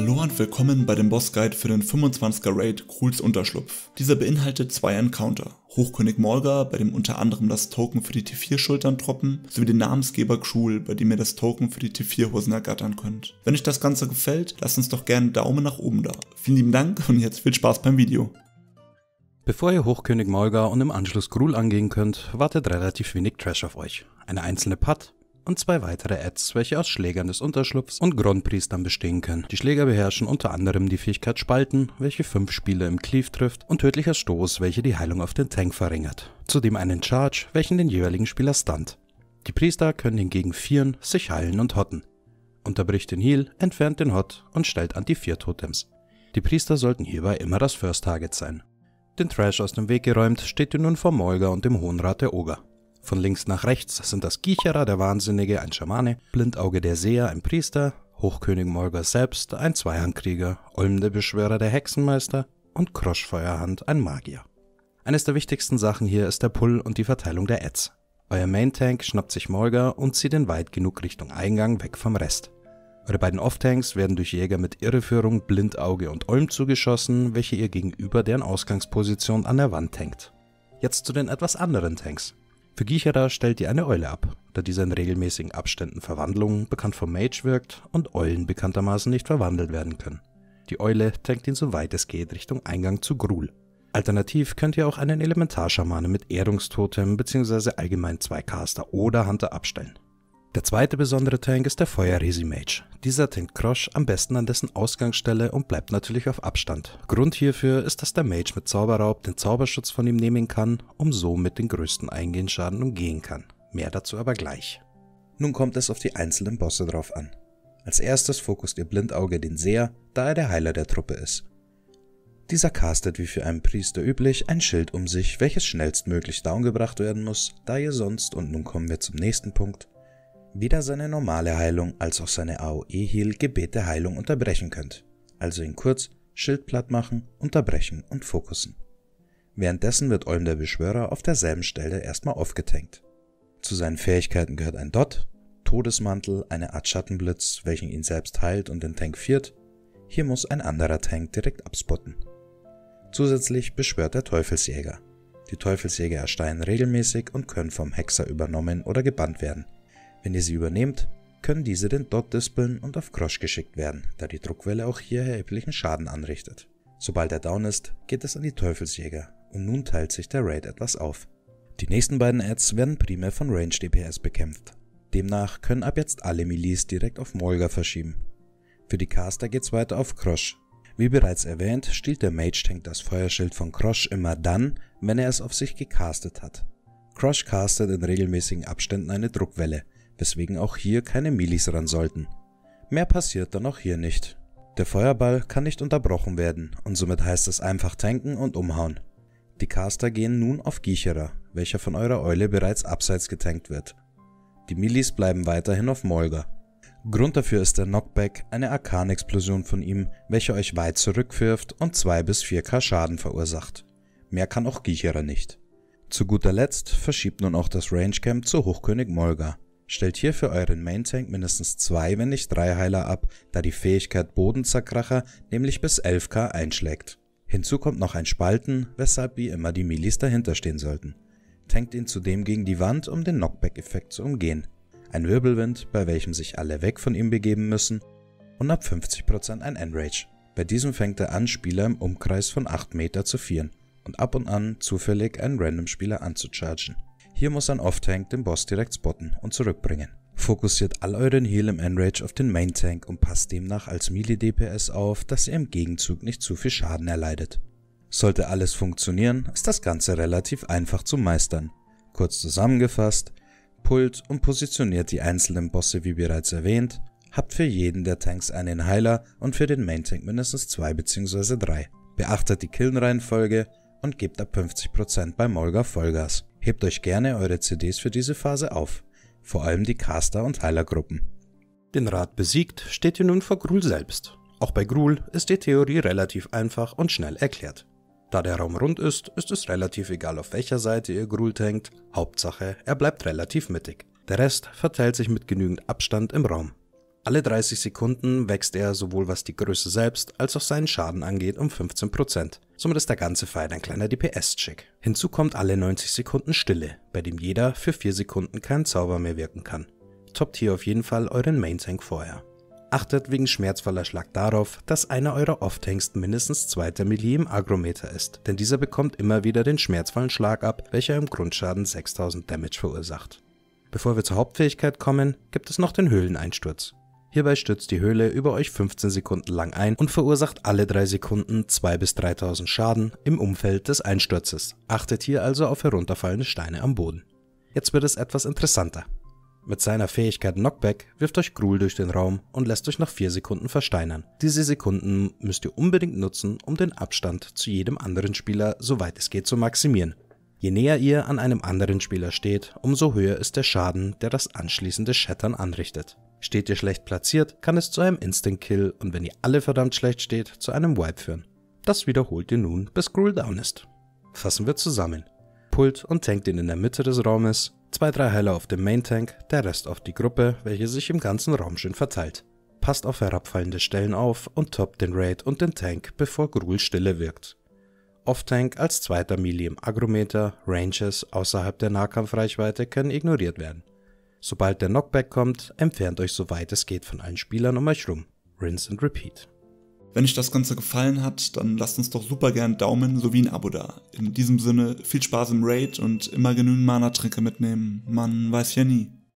Hallo und willkommen bei dem Bossguide für den 25er Raid Gruuls Unterschlupf. Dieser beinhaltet 2 Encounter. Hochkönig Morga, bei dem unter anderem das Token für die T4-Schultern droppen, sowie den Namensgeber Gruul, bei dem ihr das Token für die T4-Hosen ergattern könnt. Wenn euch das Ganze gefällt, lasst uns doch gerne einen Daumen nach oben da. Vielen lieben Dank und jetzt viel Spaß beim Video. Bevor ihr Hochkönig Morga und im Anschluss Gruul angehen könnt, wartet relativ wenig Trash auf euch. Eine einzelne Putt und 2 weitere Adds, welche aus Schlägern des Unterschlupfs und Grondpriestern bestehen können. Die Schläger beherrschen unter anderem die Fähigkeit Spalten, welche 5 Spieler im Cleave trifft, und tödlicher Stoß, welche die Heilung auf den Tank verringert. Zudem einen Charge, welchen den jeweiligen Spieler stunt. Die Priester können hingegen vieren, sich heilen und hotten. Unterbricht den Heal, entfernt den Hot und stellt Anti-4-Totems. Die Priester sollten hierbei immer das First Target sein. Den Trash aus dem Weg geräumt, steht ihr nun vor Morga und dem Hohenrat der Oger. Von links nach rechts sind das Gicherer, der Wahnsinnige, ein Schamane, Blindauge der Seher, ein Priester, Hochkönig Morga selbst, ein Zweihandkrieger, Olm der Beschwörer, der Hexenmeister und Kroschfeuerhand, ein Magier. Eines der wichtigsten Sachen hier ist der Pull und die Verteilung der Adds. Euer Main-Tank schnappt sich Morga und zieht ihn weit genug Richtung Eingang weg vom Rest. Eure beiden Off-Tanks werden durch Jäger mit Irreführung, Blindauge und Olm zugeschossen, welche ihr gegenüber deren Ausgangsposition an der Wand tankt. Jetzt zu den etwas anderen Tanks. Für Gicherer stellt ihr eine Eule ab, da dieser in regelmäßigen Abständen Verwandlungen, bekannt vom Mage, wirkt und Eulen bekanntermaßen nicht verwandelt werden können. Die Eule tankt ihn so weit es geht Richtung Eingang zu Gruul. Alternativ könnt ihr auch einen Elementarschamane mit Ehrungstotem bzw. allgemein 2 Caster oder Hunter abstellen. Der zweite besondere Tank ist der Feuer-Resi-Mage. Dieser tankt Krosch am besten an dessen Ausgangsstelle und bleibt natürlich auf Abstand. Grund hierfür ist, dass der Mage mit Zauberraub den Zauberschutz von ihm nehmen kann, um somit den größten Eingehenschaden umgehen kann. Mehr dazu aber gleich. Nun kommt es auf die einzelnen Bosse drauf an. Als erstes fokust ihr Blindauge den Seher, da er der Heiler der Truppe ist. Dieser castet wie für einen Priester üblich ein Schild um sich, welches schnellstmöglich downgebracht werden muss, da ihr sonst, und nun kommen wir zum nächsten Punkt, weder seine normale Heilung als auch seine AOE-Heal Gebete Heilung unterbrechen könnt. Also in kurz, Schild platt machen, unterbrechen und fokussen. Währenddessen wird Olm der Beschwörer auf derselben Stelle erstmal aufgetankt. Zu seinen Fähigkeiten gehört ein Dot, Todesmantel, eine Art Schattenblitz, welchen ihn selbst heilt und den Tank viert. Hier muss ein anderer Tank direkt abspotten. Zusätzlich beschwört der Teufelsjäger. Die Teufelsjäger ersteigen regelmäßig und können vom Hexer übernommen oder gebannt werden. Wenn ihr sie übernehmt, können diese den Dot dispeln und auf Krosch geschickt werden, da die Druckwelle auch hier erheblichen Schaden anrichtet. Sobald er down ist, geht es an die Teufelsjäger und nun teilt sich der Raid etwas auf. Die nächsten beiden Adds werden primär von Range DPS bekämpft. Demnach können ab jetzt alle Melees direkt auf Morga verschieben. Für die Caster geht's weiter auf Krosch. Wie bereits erwähnt, stiehlt der Mage-Tank das Feuerschild von Krosch immer dann, wenn er es auf sich gecastet hat. Krosch castet in regelmäßigen Abständen eine Druckwelle, weswegen auch hier keine Melees ran sollten. Mehr passiert dann auch hier nicht. Der Feuerball kann nicht unterbrochen werden und somit heißt es einfach tanken und umhauen. Die Caster gehen nun auf Gicherer, welcher von eurer Eule bereits abseits getankt wird. Die Melees bleiben weiterhin auf Morga. Grund dafür ist der Knockback, eine Arkanexplosion von ihm, welche euch weit zurückwirft und 2 bis 4k Schaden verursacht. Mehr kann auch Gicherer nicht. Zu guter Letzt verschiebt nun auch das Rangecamp zu Hochkönig Morga. Stellt hier für euren Main-Tank mindestens 2, wenn nicht 3 Heiler ab, da die Fähigkeit Bodenzerkracher nämlich bis 11k einschlägt. Hinzu kommt noch ein Spalten, weshalb wie immer die Melees dahinter stehen sollten. Tankt ihn zudem gegen die Wand, um den Knockback-Effekt zu umgehen. Ein Wirbelwind, bei welchem sich alle weg von ihm begeben müssen, und ab 50% ein Enrage. Bei diesem fängt er an, Spieler im Umkreis von 8 Meter zu vieren und ab und an zufällig einen Random-Spieler anzuchargen. Hier muss ein Off-Tank den Boss direkt spotten und zurückbringen. Fokussiert all euren Heal im Enrage auf den Main-Tank und passt demnach als Melee-DPS auf, dass ihr im Gegenzug nicht zu viel Schaden erleidet. Sollte alles funktionieren, ist das Ganze relativ einfach zu meistern. Kurz zusammengefasst, pullt und positioniert die einzelnen Bosse wie bereits erwähnt, habt für jeden der Tanks einen Heiler und für den Main-Tank mindestens 2 bzw. 3. Beachtet die Killenreihenfolge und gebt ab 50% bei Morga Vollgas. Hebt euch gerne eure CDs für diese Phase auf, vor allem die Caster- und Heilergruppen. Den Rat besiegt, steht ihr nun vor Gruul selbst. Auch bei Gruul ist die Theorie relativ einfach und schnell erklärt. Da der Raum rund ist, ist es relativ egal, auf welcher Seite ihr Gruul tankt, Hauptsache er bleibt relativ mittig. Der Rest verteilt sich mit genügend Abstand im Raum. Alle 30 Sekunden wächst er sowohl was die Größe selbst als auch seinen Schaden angeht um 15%. Somit ist der ganze Fight ein kleiner DPS-Check. Hinzu kommt alle 90 Sekunden Stille, bei dem jeder für 4 Sekunden keinen Zauber mehr wirken kann. Toppt hier auf jeden Fall euren Main-Tank vorher. Achtet wegen schmerzvoller Schlag darauf, dass einer eurer Off-Tanks mindestens 2. Melee im Agrometer ist, denn dieser bekommt immer wieder den schmerzvollen Schlag ab, welcher im Grundschaden 6000 Damage verursacht. Bevor wir zur Hauptfähigkeit kommen, gibt es noch den Höhleneinsturz. Hierbei stürzt die Höhle über euch 15 Sekunden lang ein und verursacht alle 3 Sekunden 2.000 bis 3.000 Schaden im Umfeld des Einsturzes. Achtet hier also auf herunterfallende Steine am Boden. Jetzt wird es etwas interessanter. Mit seiner Fähigkeit Knockback wirft euch Gruul durch den Raum und lässt euch nach 4 Sekunden versteinern. Diese Sekunden müsst ihr unbedingt nutzen, um den Abstand zu jedem anderen Spieler soweit es geht zu maximieren. Je näher ihr an einem anderen Spieler steht, umso höher ist der Schaden, der das anschließende Shattern anrichtet. Steht ihr schlecht platziert, kann es zu einem Instant-Kill und wenn ihr alle verdammt schlecht steht, zu einem Wipe führen. Das wiederholt ihr nun, bis Gruul down ist. Fassen wir zusammen. Pullt und tankt ihn in der Mitte des Raumes, 2-3 Heiler auf dem Main-Tank, der Rest auf die Gruppe, welche sich im ganzen Raum schön verteilt. Passt auf herabfallende Stellen auf und toppt den Raid und den Tank, bevor Gruul Stille wirkt. Off-Tank als 2. Melee im Agrometer, Ranges außerhalb der Nahkampfreichweite können ignoriert werden. Sobald der Knockback kommt, entfernt euch so weit es geht von allen Spielern um euch rum. Rinse and repeat. Wenn euch das Ganze gefallen hat, dann lasst uns doch super gern einen Daumen sowie ein Abo da. In diesem Sinne, viel Spaß im Raid und immer genügend Mana-Tränke mitnehmen. Man weiß ja nie.